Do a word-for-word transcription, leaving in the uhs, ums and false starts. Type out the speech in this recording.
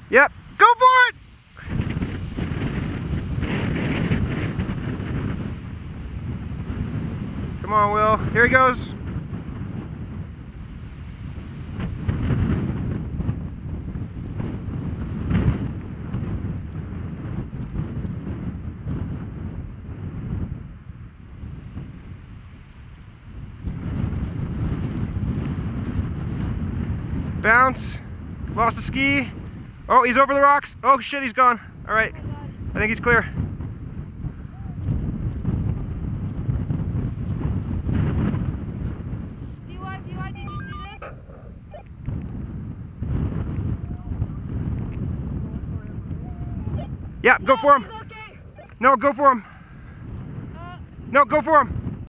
Yep, go for it! Come on, Will. Here he goes. Bounce. Lost the ski. Oh, he's over the rocks. Oh shit, he's gone. All right. I think he's clear. D Y, D Y, did you see this? Yeah, go No, for him. he's okay. No, go for him. Uh, No, go for him.